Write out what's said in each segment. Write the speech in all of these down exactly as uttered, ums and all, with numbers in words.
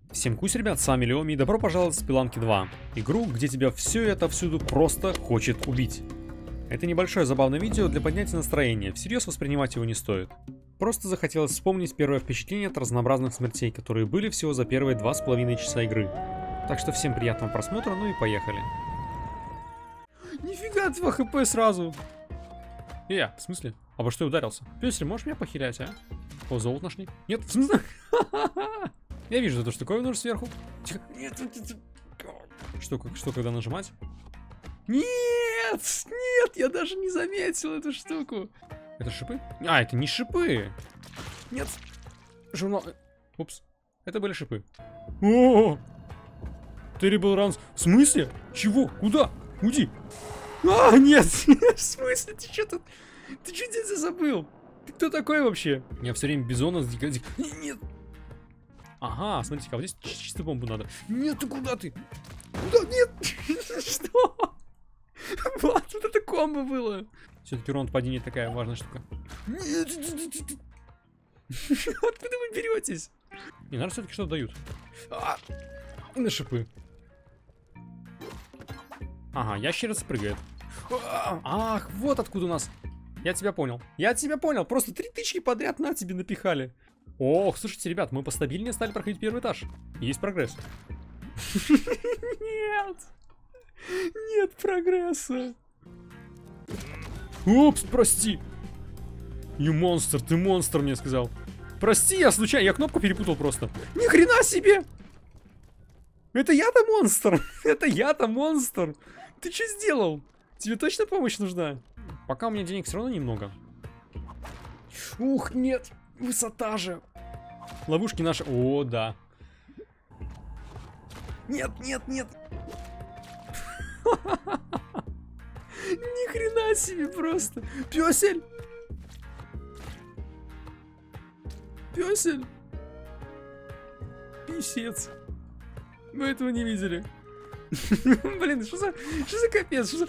Всем кусь, ребят, с вами Леоми, и добро пожаловать в Spelunky два. Игру, где тебя все это всюду просто хочет убить. Это небольшое забавное видео для поднятия настроения, всерьез воспринимать его не стоит. Просто захотелось вспомнить первое впечатление от разнообразных смертей, которые были всего за первые два с половиной часа игры. Так что всем приятного просмотра, ну и поехали. Нифига, два хп сразу. Я, в смысле? А во что я ударился? Пёсель, можешь меня похилять, а? О, золото нашли? Нет, в смысле? Я вижу эту штуковину уже сверху. Тихо. Нет, нет, нет. Что, что, когда нажимать? Нет, нет, я даже не заметил эту штуку. Это шипы? А, это не шипы. Нет. Журнал. Упс. Это были шипы. О, Terrible Runs. В смысле? Чего? Куда? Уйди. А, нет. В смысле? Ты что тут? Ты что здесь забыл? Ты кто такой вообще? Я все время бизона. Нет. Ага, смотрите-ка, вот здесь чисто бомбу надо. Нет, ты куда ты? Куда? Нет! Что? Вот, вот это комбо было. Все-таки урон падения такая важная штука. Нет! Откуда вы беретесь? Не, наверное, все-таки что-то дают. А, и на шипы. Ага, ящерица прыгает. Ах, вот откуда у нас. Я тебя понял. Я тебя понял. Просто три тычки подряд на тебе напихали. Ох, слушайте, ребят, мы постабильнее стали проходить первый этаж. Есть прогресс. Нет. Нет прогресса. Упс, прости. You монстр, ты монстр, мне сказал. Прости, я случайно, я кнопку перепутал просто. Ни хрена себе. Это я-то монстр. Это я-то монстр. Ты что сделал? Тебе точно помощь нужна? Пока у меня денег все равно немного. Ух, нет. Высота же. Ловушки наши. О, да. Нет, нет, нет. Ни хрена себе просто. Пёсель. Пёсель. Писец. Вы этого не видели. Блин, что за, что за капец? Что за...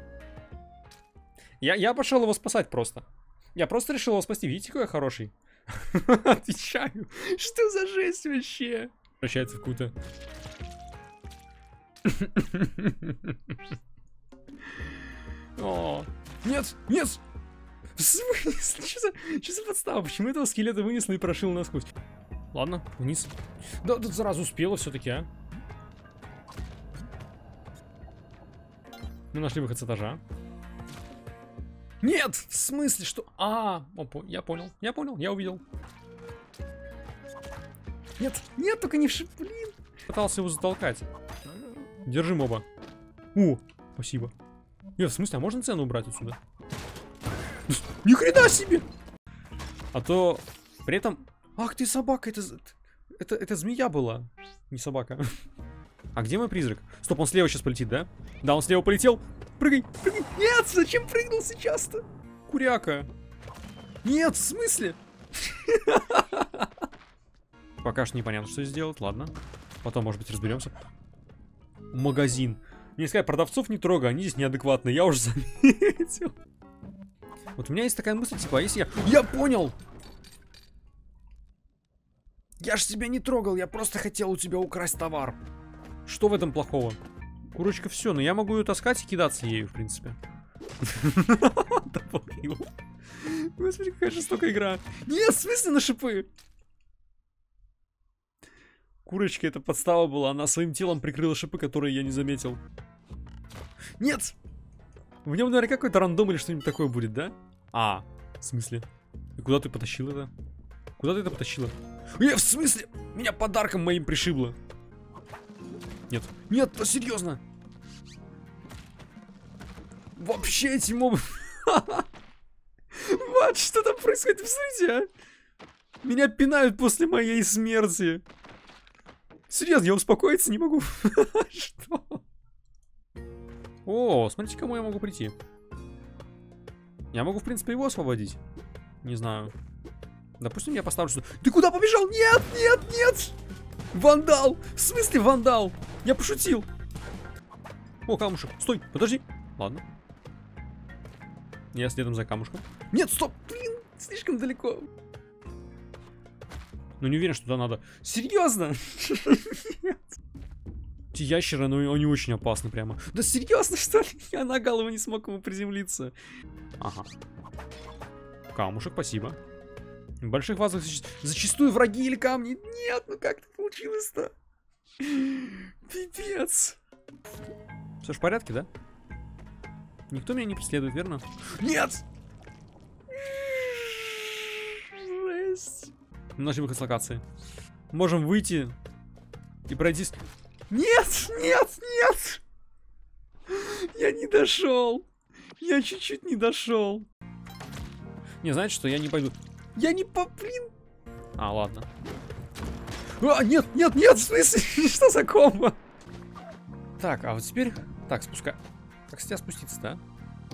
Я, я пошел его спасать просто. Я просто решил его спасти. Видите, какой я хороший? Отвечаю. Что за жесть вообще? Превращается в какую-то... О, нет, нет! В смысле? Что за, что за подстава? Почему этого скелета вынесло и прошил насквозь? Ладно, вниз. Да, тут сразу успела все-таки, а. Мы нашли выход с этажа. Нет! В смысле, что... А, опа, я понял, я понял, я увидел. Нет, нет, только не в шип, блин. Пытался его затолкать. Держи, моба. О, спасибо. Нет, в смысле, а можно цену убрать отсюда? Ни хрена себе! А то при этом... Ах ты, собака, это... Это, это змея была, не собака. А где мой призрак? Стоп, он слева сейчас полетит, да? Да, он слева полетел. Прыгай, прыгай. Нет, зачем прыгнул сейчас-то? Куряка. Нет, в смысле? Пока что непонятно, что сделать. Ладно. Потом, может быть, разберемся. Магазин. Мне сказать, продавцов не трогай, они здесь неадекватные. Я уже заметил. Вот у меня есть такая мысль, типа, а если я... Я понял! Я ж тебя не трогал, я просто хотел у тебя украсть товар. Что в этом плохого? Курочка, все, но я могу ее таскать и кидаться ею, в принципе. Господи, какая жестокая игра. Нет, в смысле на шипы? Курочка, это подстава была, она своим телом прикрыла шипы, которые я не заметил. Нет! В нем, наверное, какой-то рандом или что-нибудь такое будет, да? А, в смысле? И куда ты потащил это? Куда ты это потащила? Э, в смысле? Меня подарком моим пришибло. Нет, нет, то серьезно. Вообще эти мобы... Вот, что там происходит, посмотрите, а. Меня пинают после моей смерти. Серьезно, я успокоиться не могу. Что? О, смотрите, к кому я могу прийти. Я могу, в принципе, его освободить. Не знаю. Допустим, я поставлю сюда. Ты куда побежал? Нет, нет, нет! Вандал! В смысле вандал? Я пошутил. О, камушек. Стой, подожди. Ладно. Я следом за камушком. Нет, стоп! Блин, слишком далеко. Но не уверен, что туда надо. Серьезно? Эти ящеры, ну, они очень опасны прямо. Да серьезно, что ли? Я на голову не смог ему приземлиться. Ага. Камушек, спасибо. В больших вазах зачастую враги или камни. Нет, ну как так получилось-то? Пипец. Все ж в порядке, да? Никто меня не преследует, верно? Нет! Жесть. Нашли выход с локации. Можем выйти и пройтись. Нет, нет, нет! Я не дошел. Я чуть-чуть не дошел. Не, знаете что, я не пойду. Я не по... Блин. А, ладно. А, нет, нет, нет, в смысле? Что за комбо? Так, а вот теперь... Так, спускай. Как с тебя спуститься-то, а?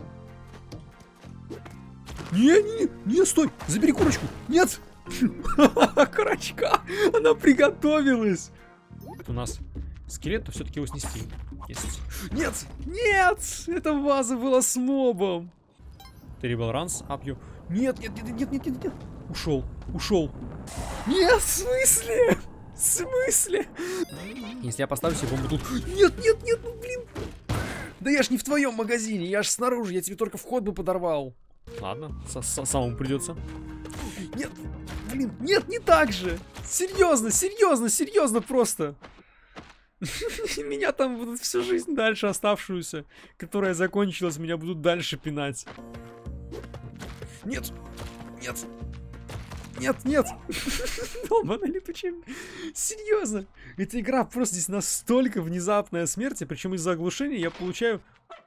Не, не, не, стой! Забери курочку! Нет! Курочка! Она приготовилась! У нас скелет, то все-таки его снести. Есть. Нет! Нет! Эта ваза была с мобом! Terrible runs up you. Нет, нет, нет, нет, нет, нет, нет. Ушел, ушел. Нет, в смысле? В смысле? Если я поставлю себе бомбу тут... Нет, нет, нет, ну блин. Да я ж не в твоем магазине, я ж снаружи, я тебе только вход бы подорвал. Ладно, самому придется. Нет, блин, нет, не так же. Серьезно, серьезно, серьезно просто. Меня там будут всю жизнь дальше оставшуюся, которая закончилась, меня будут дальше пинать. Нет, нет, нет, нет. Долбаная летучая. Серьезно. Эта игра просто здесь настолько внезапная смерть, и причем из-за оглушения я получаю...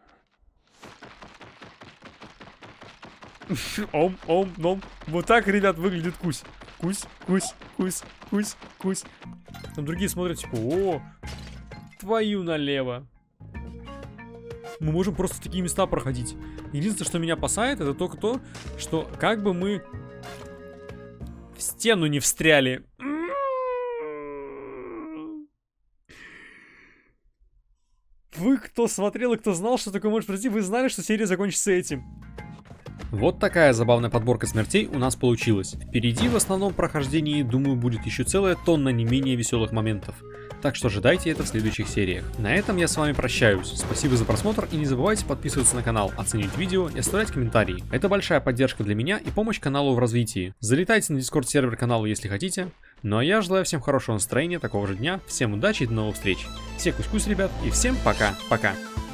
Ом, ом, ном. Вот так, ребят, выглядит кусь. Кусь, кусь, кусь, кусь, кусь. Там другие смотрят, типа, о, твою налево. Мы можем просто в такие места проходить. Единственное, что меня опасает, это только то, что как бы мы в стену не встряли. Вы, кто смотрел и кто знал, что такое может произойти, вы знали, что серия закончится этим. Вот такая забавная подборка смертей у нас получилась. Впереди в основном прохождении, думаю, будет еще целая тонна не менее веселых моментов. Так что ожидайте это в следующих сериях. На этом я с вами прощаюсь. Спасибо за просмотр и не забывайте подписываться на канал, оценить видео и оставлять комментарии. Это большая поддержка для меня и помощь каналу в развитии. Залетайте на дискорд сервер канала, если хотите. Ну а я желаю всем хорошего настроения, такого же дня, всем удачи и до новых встреч. Все кусь-кусь, ребят, и всем пока-пока.